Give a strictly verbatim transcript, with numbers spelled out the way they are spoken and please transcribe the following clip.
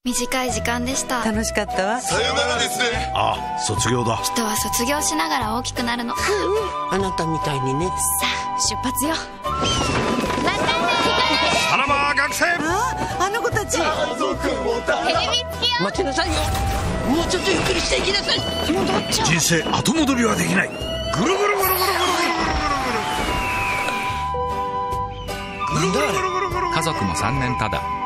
短い時間でした。 楽しかったわ。 さよならですね。 ああ、卒業だ。 人は卒業しながら大きくなるの。 あなたみたいにね。 さあ出発よ。またね。 さらば学生。 ああ、あの子たち。 テレビ付きよ。 待ちなさいよ。もうちょっとゆっくりしていきなさい。 戻っちゃう。 人生後戻りはできない。ぐるぐるぐるぐるぐるぐるぐるぐるぐるぐるぐる。 家族もさんねんただ。